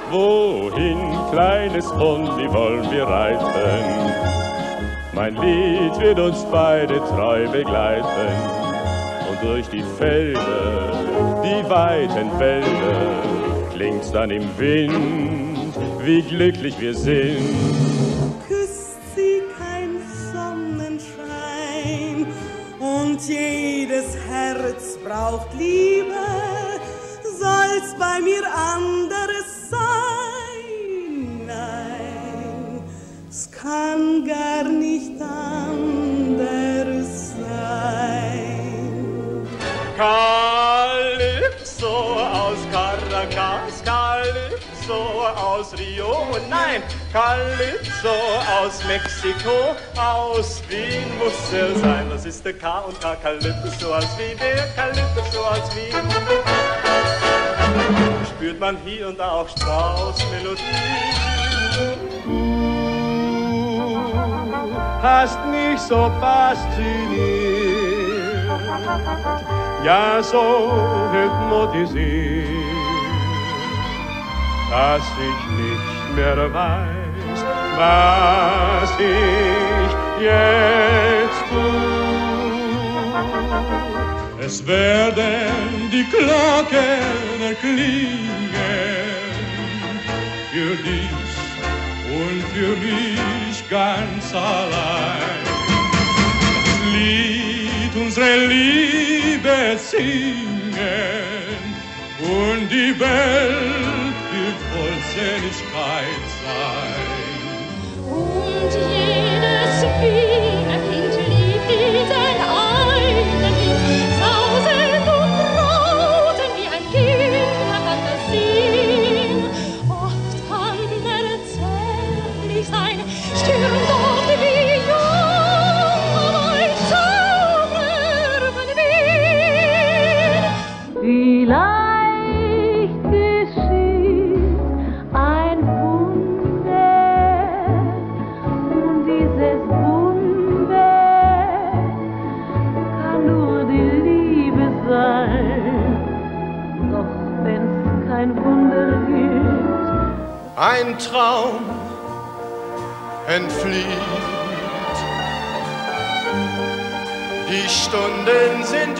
Wohin, kleines Pony, wollen wir reiten? Mein Lied wird uns beide treu begleiten. Und durch die Felder, die weiten Wälder, klingt's dann im Wind, wie glücklich wir sind. Küsst sie kein Sonnenschein und jedes Herz braucht Liebe, soll's bei mir anderes sein? Nein, es kann gar nicht anders sein. Calypso aus Caracas, Calypso aus Rio, nein, Calypso aus Mexiko, aus Wien muss er sein. Das ist der K und K, Calypso aus Wien, der Calypso aus Wien. Spürt man hier und da auch Straußmelodie. Hast mich so fasziniert, ja so hypnotisiert, dass ich nicht mehr weiß, was ich jetzt tue. Es werden die Glocken erklingen, für dich und für mich ganz allein. Das Lied unserer Liebe singen und die Welt wird Vollseligkeit sein. Und jedes Bienenkind liebt diesen einen Lied, sausend und brauten wie ein Kind der Fantasie. Oft kann er zärtlich sein, stürmt oft wie jung, ein Zauberer von Wien. Vielleicht geschieht ein Wunder, und dieses Wunder kann nur die Liebe sein. Doch wenn's kein Wunder gibt, Ein Traum entflieht, die Stunden sind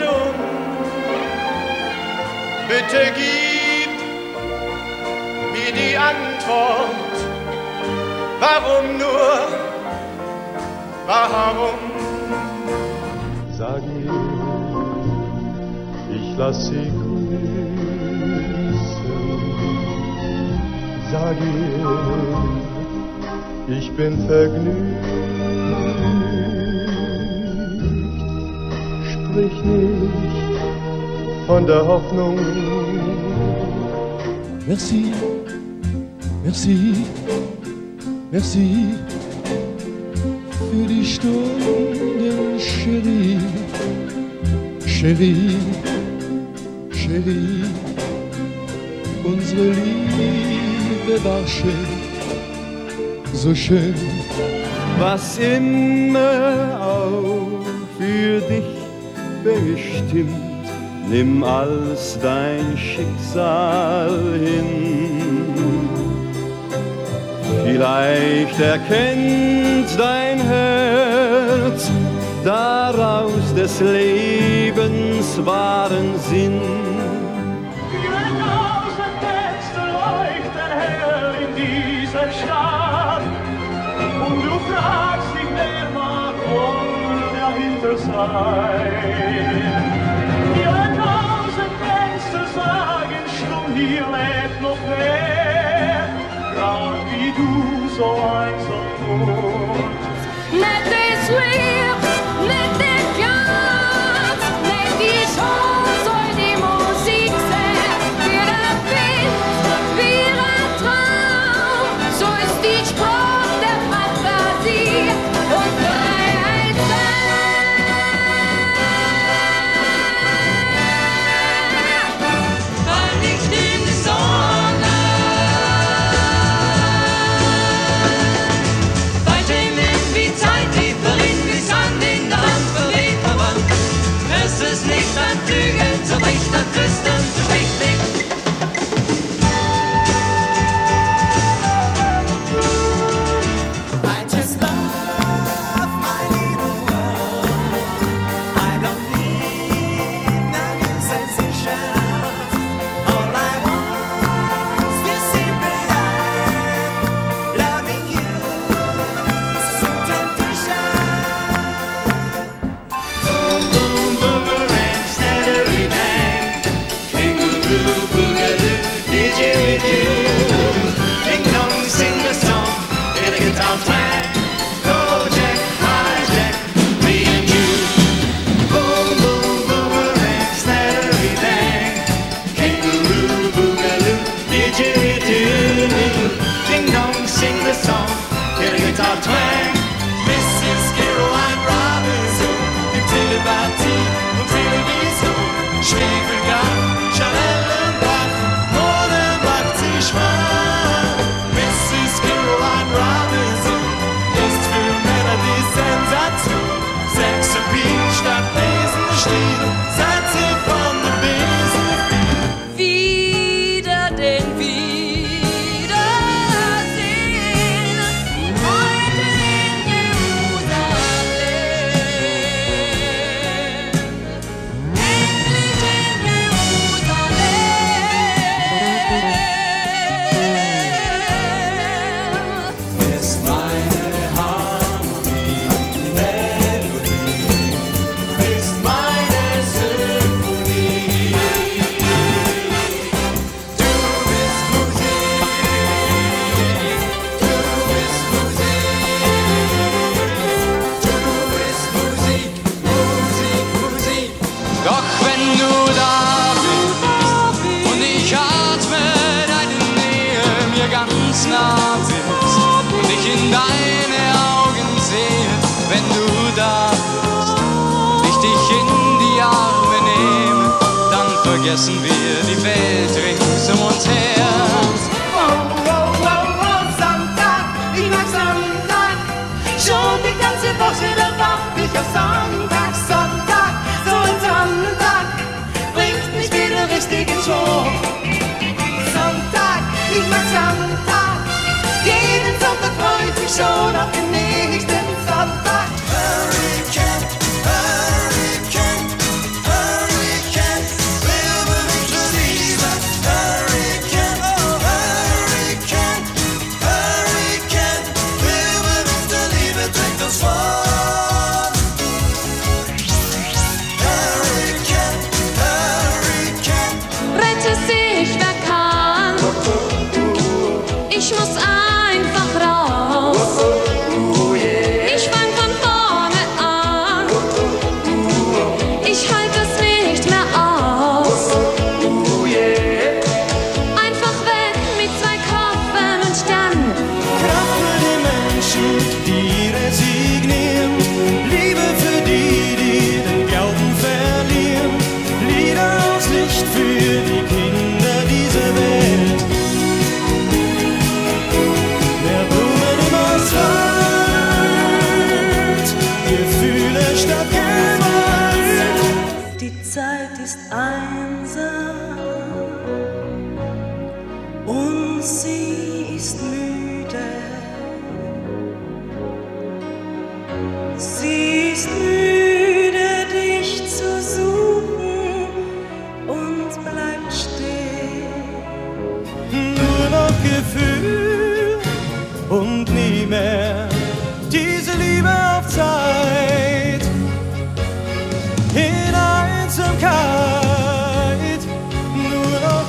bitte gib mir die Antwort, warum nur, warum? Sag ihr, ich lass sie grüßen. Sag ihr, ich bin vergnügt. Sprich nicht von der Hoffnung. Merci, merci, merci für die Stunden, Chérie, Chérie, Chérie. Unsere Liebe war schön, so schön. Was immer auch für dich bestimmt, nimm als dein Schicksal hin. Vielleicht erkennt dein Herz daraus des Lebens wahren Sinn. Viele tausend Fenster leuchten hell in dieser Stadt, und du fragst dich, wer mag wohl dahinter sein. Viele tausend Fenster sagen schon, hier lebt noch wer, grad wie du so einsam wohnst. Let this live, let it dance, let die Chance und die Musik sein. Wir erfinden, wir ein Traum, so ist die Sprache der Fantasie und Freiheit sein. Fall nicht in die Sonne, vergessen wir die Welt rings um uns her. Sonntag, ich mag Sonntag. Schon die ganze Woche, da wart ich auf Sonntag, Sonntag. So ein Sonntag bringt mich wieder richtig in Schwung. Sonntag, ich mag Sonntag. Jeden Sonntag freu ich mich schon auf den nächsten Sonntag. Hurricane, Hurricane, Hurricane, lebe mich zur Liebe. Hurricane, oh Hurricane, Hurricane, lebe mich zur Liebe, trägt uns fort. Hurricane, Hurricane, Rette sich, wer kann. Ich muss einfach raus. Ich fang von vorne an. Ich halte es nicht mehr aus. Einfach weg mit 2 Koffern und dann Kraft für die Menschen, die resignieren. Liebe für die, die den Glauben verlieren. Lieder aus Licht für die Kinder dieser Welt. Mehr Blumen im Asphalt, Gefühle statt Gewalt. Die Zeit ist einsam und sie ist müde. Sie ist müde, dich zu suchen und bleibt stehen. Nur noch Gefühl und nie mehr diese Liebe auf Zeit. In Einsamkeit, nur noch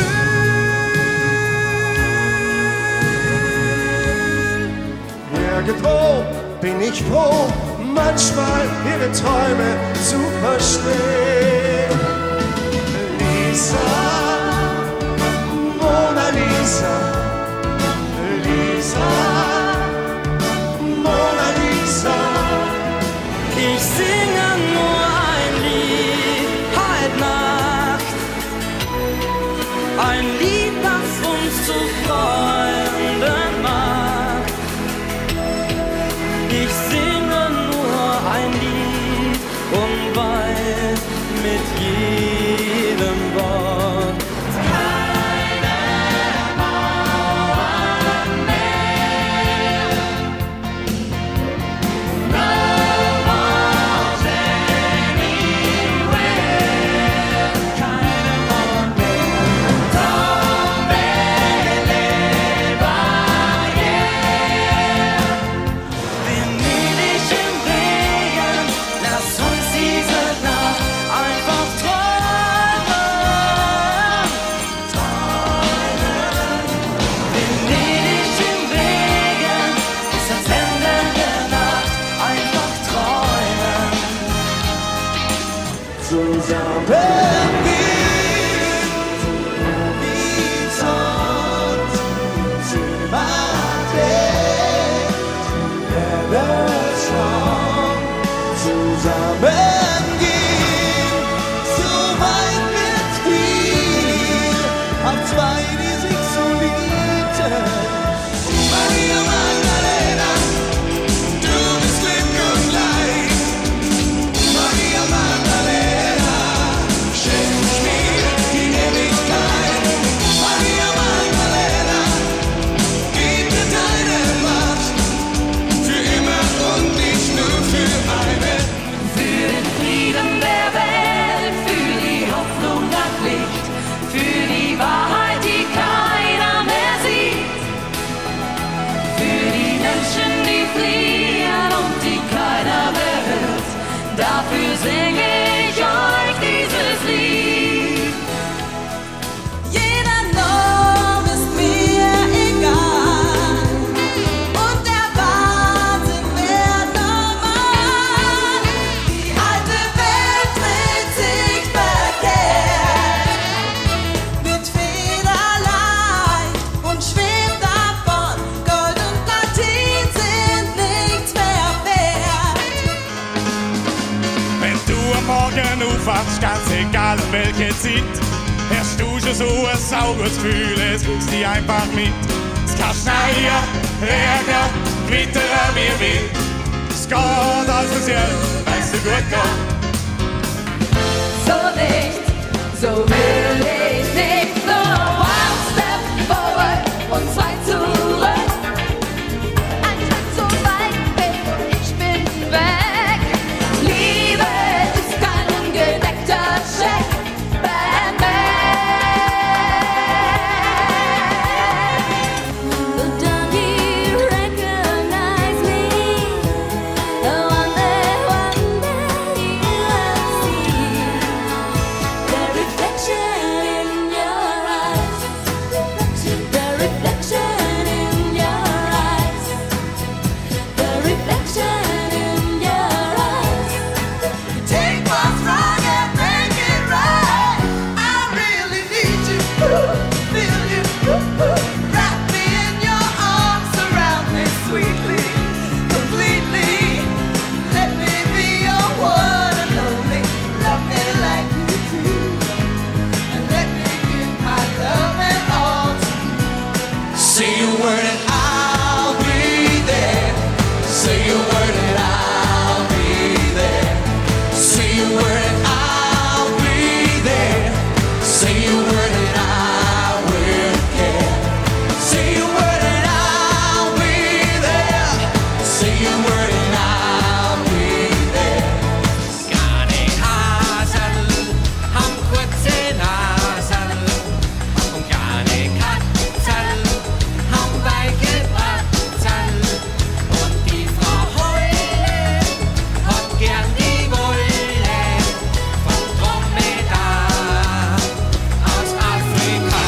Gefühl. Irgendwo bin ich froh, manchmal ihre Träume zu verstehen. Lisa, Mona Lisa, Lisa, Mona Lisa. Ich singe nur ein Lied heute Nacht, ein Lied, das uns zu Freunden macht. Ich singe nur ein Lied und weiß mit jedem Wort. Einfach träumen. fast ganz egal um welche Zeit. Hast du schon so ein saugutes Gefühl, es kriegst dich einfach mit. Es kann schneien, regnen, gewittern wie wild. Es geht alles speziell, weißt du gut noch. So nicht, so will ich nicht. So one step forward und zwei zurück. Ein Schritt so weit weg und ich bin weg. Liebe ist kein ungedeckter Scheck. Bam, bam. So don't you recognize me? The one day you will see. The reflection in your eyes. The reflection in your eyes. The reflection in your eyes. Take what's wrong and make it right. I really need you, feel you. Wrap me in your arms, surround me sweetly, completely. Let me be your one and only. Love me like you do, and let me give my love and all to you. Say a word and I'll be there. Say a word and I'll be there. Say a word and I'll be there. Say a word and I will care. Say a word and I'll be there. Say a word and I'll be there. Gar nicht Hasel, haben kurze Nasen und gar nicht Katzel, haben weiche Batzen. Und die Frau Heule hat gern die Wolle vom Dromedar aus Afrika.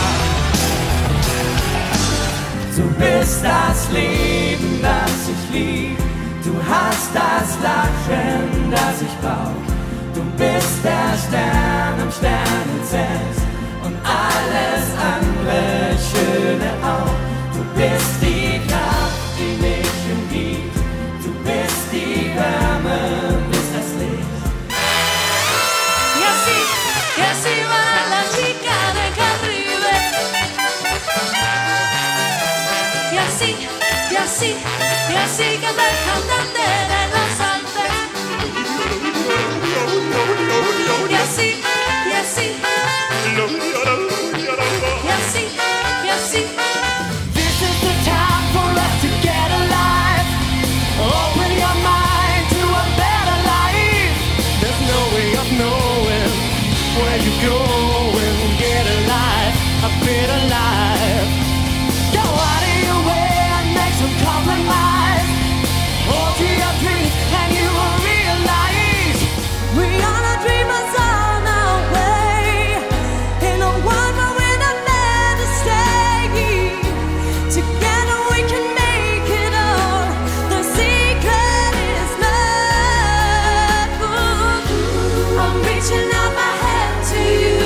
Du bist das Leben, das ich lieb. Du hast das Lachen, das ich brauch. Du bist der Stern im Sternenzelt und alles andere Schöne auch. Du bist die Kraft, die mich umgibt. Du bist die Wärme, bist das Licht. Y así va la chica de Caribe. Y así canta el cantante de los Alpes. Y así, This is the time for us to get alive. Open your mind to a better life. There's no way of knowing where you're going. Get alive, a better life. Go out of your way and make some compromise. Hold to your dreams and you will realize we are the dreamers on our way. In a world where we're not meant to stay. Together we can make it all. The secret is love. Ooh, I'm reaching out my hand to you.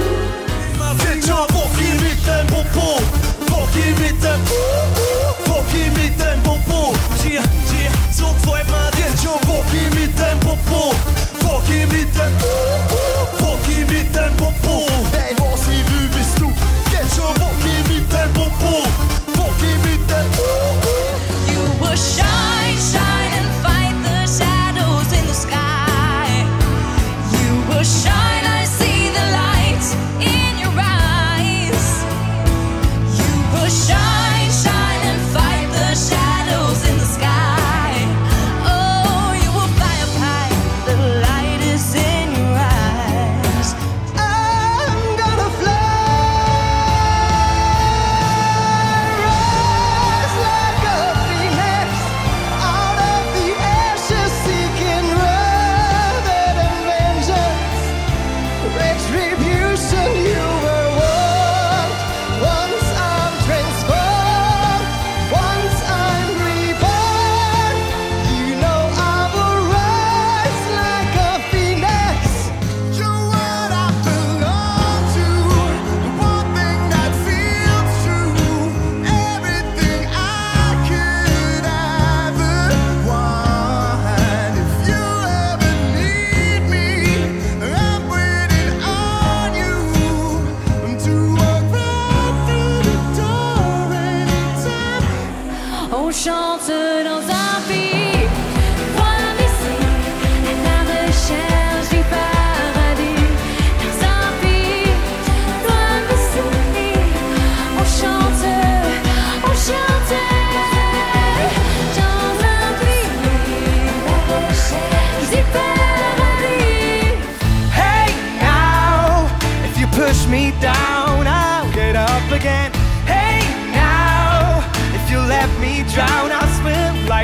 Ey, was wie bist du? Get schon Woki mit deinem Popo. Woki mit deinem you will shine, shine and fight the shadows in the sky. You will shine, I see the light in your eyes. You will shine, shine and fight the shadows in the sky. Oh, you will fly up high, the light is in your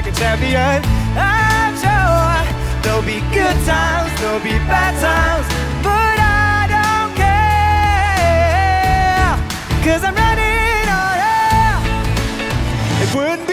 fucking champion. I'm sure there'll be good times, there'll be bad times, but I don't care, 'cause I'm running on air. It wouldn't